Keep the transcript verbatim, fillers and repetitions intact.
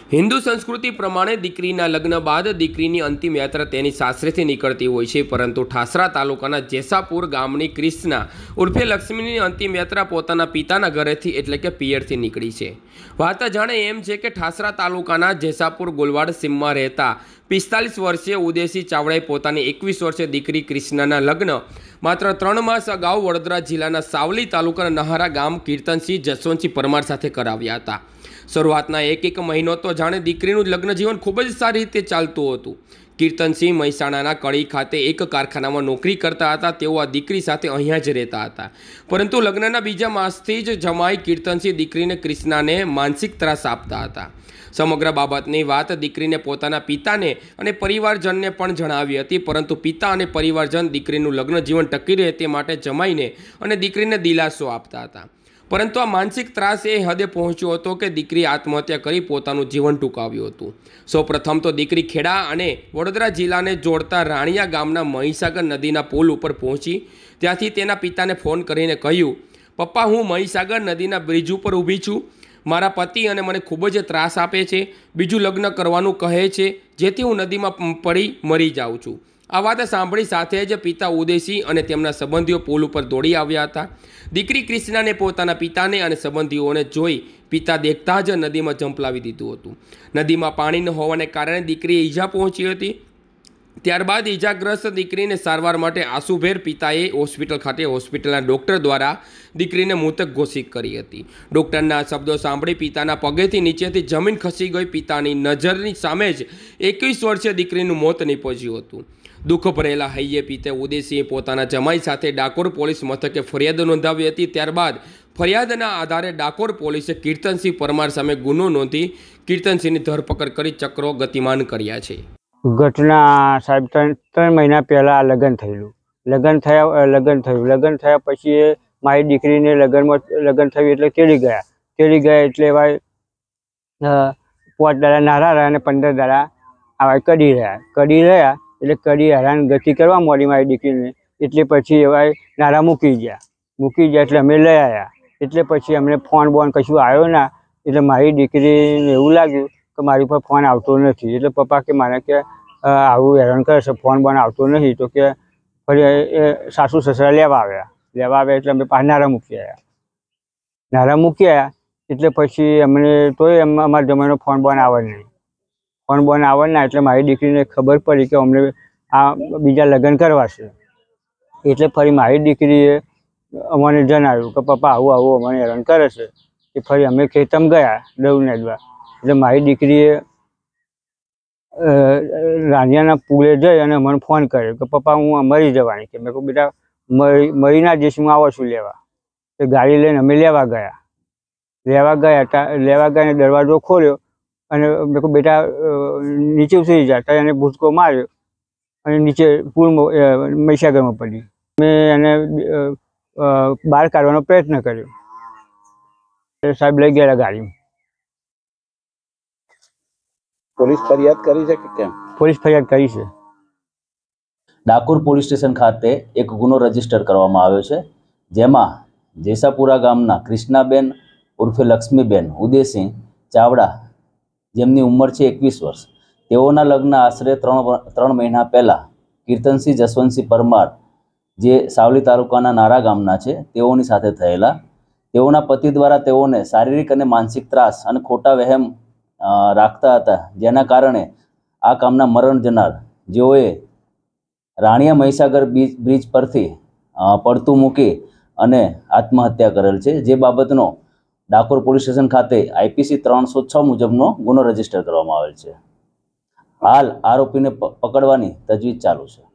हिंदू संस्कृति प्रमाणे दीकरीना लग्न बाद दीकरीनी अंतिम यात्रा तेनी सासरेथी निकळती होय छे, परंतु ठासरा तालुकाना जेसापुर गामनी कृष्णा उर्फे लक्ष्मीनी अंतिम यात्रा पोताना पिताना घरेथी एटले के पियरथी निकળી છે। વાત જાણે એમ છે કે ઠાસરા તાલુકાના જેસાપુર ગોલવાડ સીમમાં રહેતા પિસ્તાલીસ વર્ષીય ઉદેશી ચાવડાએ પોતાની એકવીસ વર્ષીય દીકરી કૃષ્ણાના લગ્ન માત્ર ત્રણ માસ અગાઉ વડોદરા જિલ્લાના સાવલી તાલુકાના નહારા ગામ કીર્તનસિંહ જસવંતસિંહ પરમાર સાથે કરાવ્યા હતા। શરૂઆતના એક એક મહિનો તો જાણે દીકરીનું લગ્ન જીવન ખૂબ જ સારી રીતે ચાલતું હતું। કીર્તનસિંહ મહેસાણાના કડી ખાતે એક કારખાનામાં નોકરી કરતા હતા। તેઓ આ દીકરી સાથે અહીંયા જ રહેતા હતા, પરંતુ લગ્નના બીજા માસથી જ જમાઈ કીર્તનસિંહ દીકરીને કૃષ્ણાને માનસિક ત્રાસ આપતા હતા। સમગ્ર બાબતની વાત દીકરીને પોતાના પિતાને અને પરિવારજનને પણ જણાવી હતી, પરંતુ પિતા અને પરિવારજન દીકરીનું લગ્ન જીવન ટકી રહે તે માટે જમાઈને અને દીકરીને દિલાસો આપતા હતા। પરંતુ આ માનસિક ત્રાસ એ હદે પહોંચ્યો હતો કે દીકરી આત્મહત્યા કરી પોતાનું જીવન ટૂંકાવ્યું હતું। સૌપ્રથમ તો દીકરી ખેડા અને વડોદરા જિલ્લાને જોડતા રાણિયા ગામના મહીસાગર નદીના પુલ ઉપર પહોંચી। ત્યાંથી તેના પિતાને ફોન કરીને કહ્યું, પપ્પા, હું મહીસાગર નદીના બ્રિજ ઉપર ઊભી છું। મારા પતિ અને મને ખૂબ જ ત્રાસ આપે છે, બીજું લગ્ન કરવાનું કહે છે, જેથી હું નદીમાં પડી મરી જાઉં છું। આ વાત સાંભળી સાથે જ પિતા ઉદેશી અને તેમના સંબંધીઓ પુલ ઉપર દોડી આવ્યા હતા। દીકરી કૃષ્ણાને પોતાના પિતાને અને સંબંધીઓને જોઈ પિતા દેખતા જ નદીમાં ઝંપલાવી દીધું હતું। નદીમાં પાણી ન હોવાને કારણે દીકરીએ ઈજા પહોંચી હતી। ત્યારબાદ ઈજાગ્રસ્ત દીકરીને સારવાર માટે આંસુભેર પિતાએ હોસ્પિટલ ખાતે હોસ્પિટલના ડૉક્ટર દ્વારા દીકરીને મૃતક ઘોષિત કરી હતી। ડૉક્ટરના શબ્દો સાંભળી પિતાના પગેથી નીચેથી જમીન ખસી ગઈ। પિતાની નજરની સામે જ એકવીસ વર્ષીય દીકરીનું મોત નીપજ્યું હતું। દુઃખ ભરેલા હૈયે પિતે ઉદેશીએ પોતાના જમાઈ સાથે ડાકોર પોલીસ મથકે ફરિયાદ નોંધાવી હતી। ત્યારબાદ ફરિયાદના આધારે ડાકોર પોલીસે કીર્તનસિંહ પરમાર સામે ગુનો નોંધી કીર્તનસિંહની ધરપકડ કરી ચક્રો ગતિમાન કર્યા છે। ઘટના સાહેબ ત્રણ ત્રણ મહિના પહેલાં લગ્ન થયેલું। લગ્ન થયા લગ્ન થયું લગ્ન થયા પછી મારી દીકરીને લગ્નમાં લગ્ન થયું એટલે તેડી ગયા તેડી ગયા એટલે ભાઈ પાંચ દાડા નારા રહ્યા અને પંદર દાડા આવા કડી રહ્યા કડી રહ્યા એટલે કડી હેરાન ગતિ કરવા માંડી મારી દીકરીને। એટલે પછી એવા નારા મૂકી ગયા મૂકી ગયા એટલે અમે લઈ આવ્યા। એટલે પછી અમને ફોન બોન કશું આવ્યો ના, એટલે મારી દીકરીને એવું લાગ્યું કે મારી પર ફોન આવતો નથી। એટલે પપ્પા કે મારે કે આવું હેરાન કરે છે, ફોન બોન આવતો નહીં, તો કે ફરી એ સાસુ સસરા લેવા આવ્યા લેવા આવ્યા એટલે અમે પાછા નારા મૂકી આવ્યા નારા મૂકી આવ્યા એટલે પછી અમને તોય એમ અમારા જમાનો ફોન બોન આવે નહીં ફોન બોન આવે ના એટલે મારી દીકરીને ખબર પડી કે અમને આ બીજા લગ્ન કરવા છે। એટલે ફરી મારી દીકરીએ અમને જણાવ્યું કે પપ્પા આવું આવું અમને હેરાન કરે છે। કે ફરી અમે ખેતમ ગયા દવ નેદવા, એટલે મારી દીકરીએ રાણિયાના પુલે જઈ અને મને ફોન કર્યો કે પપ્પા હું મરી જવાની કે મેં કહું બેટા મરી મરી ના જઈશ, હું આવો છું લેવા। તો ગાડી લઈને અમે લેવા ગયા લેવા ગયા લેવા ગયા અને દરવાજો ખોલ્યો અને મેં કહું બેટા નીચે ઉતરી જાય, તો એને ભૂસકો માર્યો અને નીચે પુલમાં મહીસાગરમાં પડી। મેં એને બહાર કાઢવાનો પ્રયત્ન કર્યો, સાહેબ લઈ ગયા ગાડીમાં। પોલીસ ફરિયાદ કરી છે કે કેમ? પોલીસ ફરિયાદ કરી છે। ડાકોર પોલીસ સ્ટેશન ખાતે એક ગુનો રજીસ્ટર કરવામાં આવ્યો છે, જેમાં જેસાપુરા ગામના કૃષ્ણાબેન ઉર્ફે લક્ષ્મીબેન ઉદેશી ચાવડા, જેમની ઉંમર છે એકવીસ વર્ષ, તેઓના લગ્ન આશરે ત્રણ ત્રણ મહિના પહેલાં કીર્તનસિંહ જસવંતસિંહ પરમાર, જે સાવલી તાલુકાના નારા ગામના છે, તેઓની સાથે થયેલા। તેઓના પતિ દ્વારા તેઓને શારીરિક અને માનસિક ત્રાસ અને ખોટા વહેમ રાખતા હતા, જેના કારણે આ કામના મરણ જનાર જેઓએ રાણિયા મહીસાગર બ્રિજ પરથી પડતું મૂકી અને આત્મહત્યા કરેલ છે, જે બાબતનો ડાકોર પોલીસ સ્ટેશન ખાતે આઈપીસી ત્રણસો છ મુજબનો ગુનો રજીસ્ટર કરવામાં આવેલ છે। હાલ આરોપીને પકડવાની તજવીજ ચાલુ છે।